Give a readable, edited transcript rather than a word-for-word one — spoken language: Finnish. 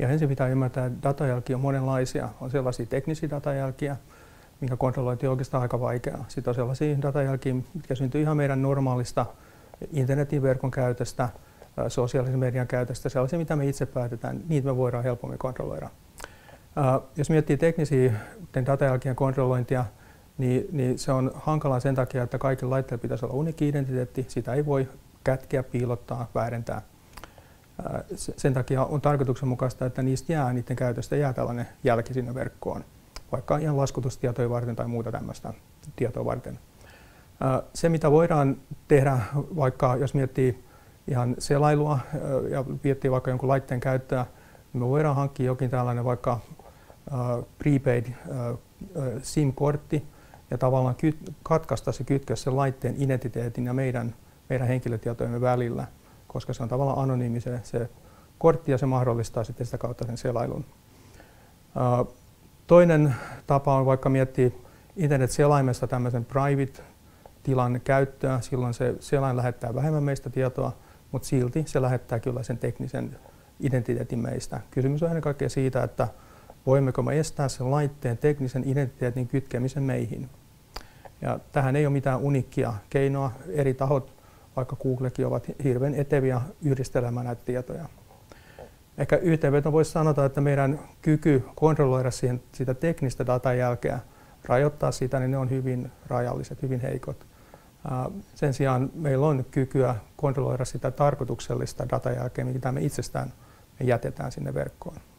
Ja ensin pitää ymmärtää, että datajälkiä on monenlaisia. On sellaisia teknisiä datajälkiä, minkä kontrollointi on oikeastaan aika vaikeaa. Sitten on sellaisia datajälkiä, mitkä syntyy ihan meidän normaalista internetin verkon käytöstä, sosiaalisen median käytöstä, sellaisia, mitä me itse päätetään, niitä me voidaan helpommin kontrolloida. Jos miettii teknisiä datajälkien kontrollointia, niin se on hankalaa sen takia, että kaikilla laitteilla pitäisi olla uniikki identiteetti. Sitä ei voi kätkeä, piilottaa, väärentää. Sen takia on tarkoituksenmukaista, että niiden käytöstä jää tällainen jälki sinne verkkoon, vaikka ihan laskutustietoja varten tai muuta tämmöistä tietoa varten. Se, mitä voidaan tehdä, vaikka jos miettii ihan selailua ja miettii vaikka jonkun laitteen käyttöä, niin me voidaan hankkia jokin tällainen vaikka prepaid SIM-kortti ja tavallaan katkaista se kytkös sen laitteen identiteetin ja meidän henkilötietojemme välillä, koska se on tavallaan anonyymi se kortti ja se mahdollistaa sitten sitä kautta sen selailun. Toinen tapa on vaikka miettiä internet-selaimesta tämmöisen private-tilan käyttöä. Silloin se selain lähettää vähemmän meistä tietoa, mutta silti se lähettää kyllä sen teknisen identiteetin meistä. Kysymys on ennen kaikkea siitä, että voimmeko me estää sen laitteen teknisen identiteetin kytkemisen meihin. Ja tähän ei ole mitään uniikkia keinoa. Eri tahot, vaikka Googlekin, ovat hirveän eteviä yhdistelemään näitä tietoja. Ehkä yhteenveto voisi sanoa, että meidän kyky kontrolloida sitä teknistä datajälkeä, rajoittaa sitä, niin ne on hyvin rajalliset, hyvin heikot. Sen sijaan meillä on kykyä kontrolloida sitä tarkoituksellista datajälkeä, mitä me itsestään jätetään sinne verkkoon.